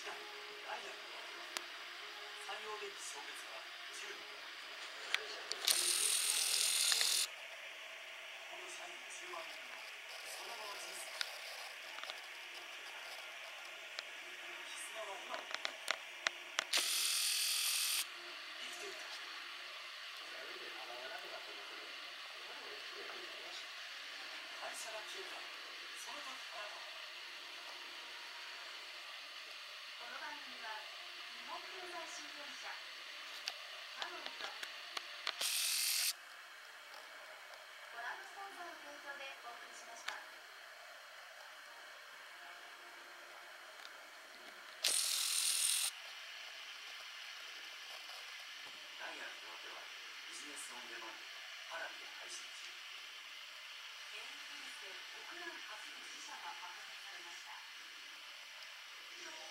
代ダイヤの採用電気消滅は10年。この社員10万人のその後の人生、絆は今も生きていた。会社が消えたその時あなたは。 この番組は日本経済新聞社ハローとご覧のスポンサーの提供でお送りしました。 ダイヤの夜明けはビジネスオンデマンドパラビで配信中。 原因不明で国内初の死者が確認されました。